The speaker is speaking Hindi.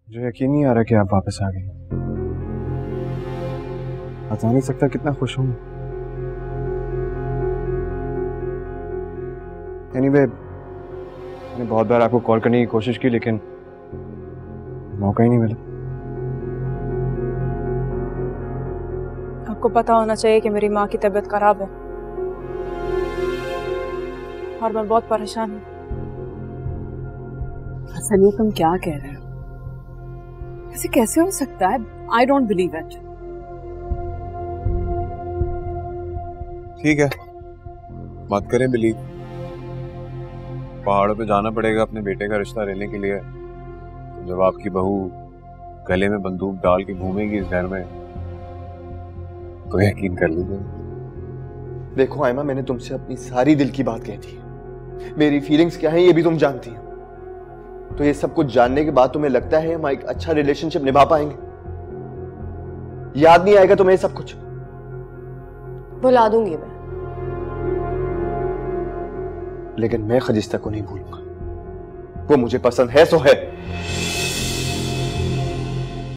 मुझे यकीन नहीं आ रहा कि आप वापस आ गई। बता नहीं सकता कितना खुश हूं। एनीवे, मैंने बहुत बार आपको कॉल करने की कोशिश की लेकिन मौका ही नहीं मिला। आपको पता होना चाहिए कि मेरी माँ की तबीयत खराब है और मैं बहुत परेशान हूँ। हसन, ये तुम क्या कह रहे हो? ऐसे कैसे हो सकता है? I don't believe it. ठीक है, मत करें बिलीव। पहाड़ों पे जाना पड़ेगा अपने बेटे का रिश्ता लेने के लिए। तो जब आपकी बहू गले में बंदूक डाल के घूमेगी इस घर में तो यकीन कर लीजिए। देखो आयमा, मैंने तुमसे अपनी सारी दिल की बात कही थी। मेरी फीलिंग्स क्या हैं ये भी तुम जानती हो। तो ये सब कुछ जानने के बाद तुम्हें लगता है हम एक अच्छा रिलेशनशिप निभा पाएंगे? याद नहीं आएगा तुम्हें सब कुछ? भुला दूंगी मैं, लेकिन मैं खजिस्ता को नहीं भूलूंगा। वो मुझे पसंद है सो है।